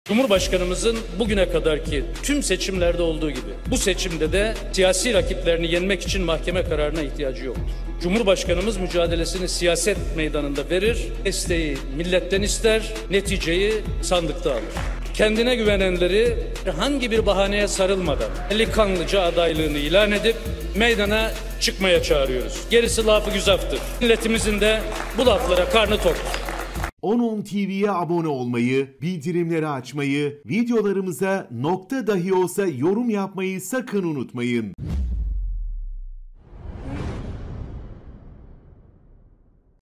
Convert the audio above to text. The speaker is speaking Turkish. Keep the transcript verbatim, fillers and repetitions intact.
Cumhurbaşkanımızın bugüne kadarki tüm seçimlerde olduğu gibi bu seçimde de siyasi rakiplerini yenmek için mahkeme kararına ihtiyacı yoktur. Cumhurbaşkanımız mücadelesini siyaset meydanında verir, desteği milletten ister, neticeyi sandıkta alır. Kendine güvenenleri hangi bir bahaneye sarılmadan eli kanlıca adaylığını ilan edip meydana çıkmaya çağırıyoruz. Gerisi lafı güzaftır. Milletimizin de bu laflara karnı toktur. on on T V'ye abone olmayı, bildirimleri açmayı, videolarımıza nokta dahi olsa yorum yapmayı sakın unutmayın.